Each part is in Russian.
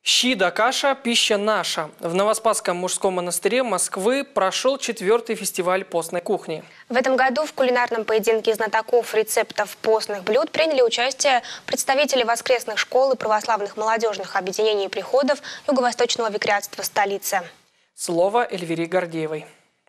Щи да каша – пища наша. В Новоспасском мужском монастыре Москвы прошел 4-й фестиваль постной кухни. В этом году в кулинарном поединке знатоков рецептов постных блюд приняли участие представители воскресных школ и православных молодежных объединений и приходов Юго-Восточного викариатства столицы. Слово Эльвире Гордеевой.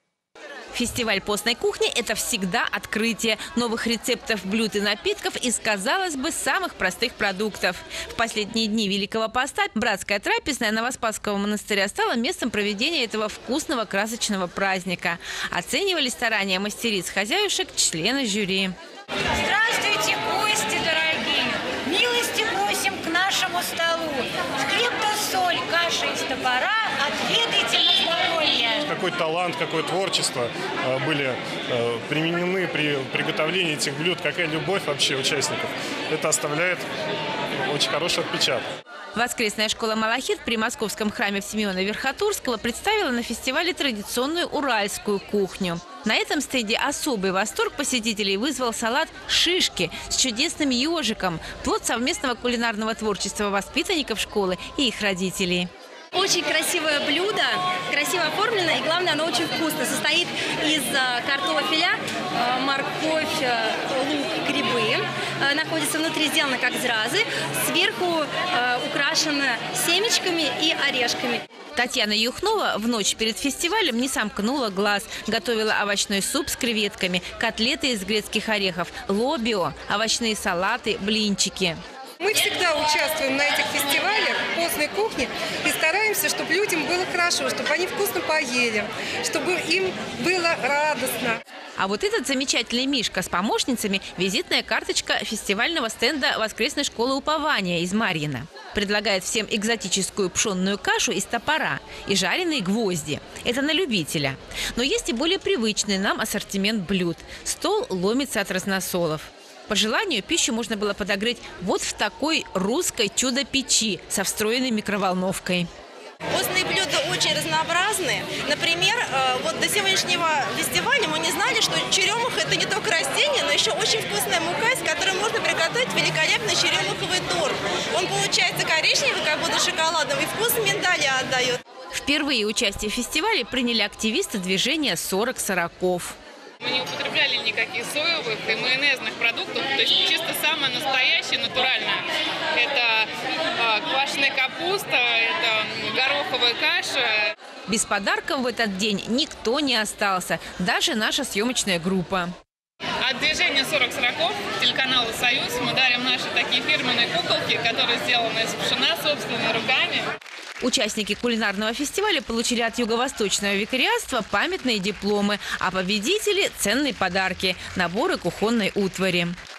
Фестиваль постной кухни – это всегда открытие новых рецептов блюд и напитков из, казалось бы, самых простых продуктов. В последние дни Великого Поста братская трапезная Новоспасского монастыря стала местом проведения этого вкусного красочного праздника. Оценивали старания мастериц-хозяюшек члены жюри. Здравствуйте, гости дорогие! Милости просим к нашему столу. Хлеб да соль, каша из топора, отведайте на здоровье. Какой талант, какое творчество были применены при приготовлении этих блюд, какая любовь вообще участников. Это оставляет очень хороший отпечаток. Воскресная школа «Малахит» при Московском храме Симеона Верхотурского представила на фестивале традиционную уральскую кухню. На этом стенде особый восторг посетителей вызвал салат «Шишки» с чудесным ежиком, плод совместного кулинарного творчества воспитанников школы и их родителей. Очень красивое блюдо, красиво оформлено и, главное, оно очень вкусно. Состоит из картофеля, морковь, лук, грибы. Находится внутри, сделано как зразы. Сверху украшено семечками и орешками. Татьяна Юхнова в ночь перед фестивалем не сомкнула глаз. Готовила овощной суп с креветками, котлеты из грецких орехов, лобио, овощные салаты, блинчики. Мы всегда участвуем на этих фестивалях постной кухни и стараемся, чтобы людям было хорошо, чтобы они вкусно поели, чтобы им было радостно. А вот этот замечательный мишка с помощницами – визитная карточка фестивального стенда воскресной школы упования из Марьино. Предлагает всем экзотическую пшенную кашу из топора и жареные гвозди. Это на любителя. Но есть и более привычный нам ассортимент блюд. Стол ломится от разносолов. По желанию пищу можно было подогреть вот в такой русской чудо-печи со встроенной микроволновкой. Постные блюда очень разнообразны. Например, вот до сегодняшнего фестиваля мы не знали, что черемуха – это не только растение, но еще очень вкусная мука, из которой можно приготовить великолепный черемуховый торт. Он получается коричневый, как будто шоколадом, и вкус миндаля отдает. Впервые участие в фестивале приняли активисты движения «40 сороков». Мы не употребляли никаких соевых и майонезных продуктов, то есть чисто самое настоящее, натуральное. Это квашеная капуста, это гороховая каша. Без подарков в этот день никто не остался, даже наша съемочная группа. От движения 40 сороков телеканала «Союз» мы дарим наши такие фирменные куколки, которые сделаны из пшена собственными руками. Участники кулинарного фестиваля получили от Юго-Восточного викариатства памятные дипломы, а победители – ценные подарки – наборы кухонной утвари.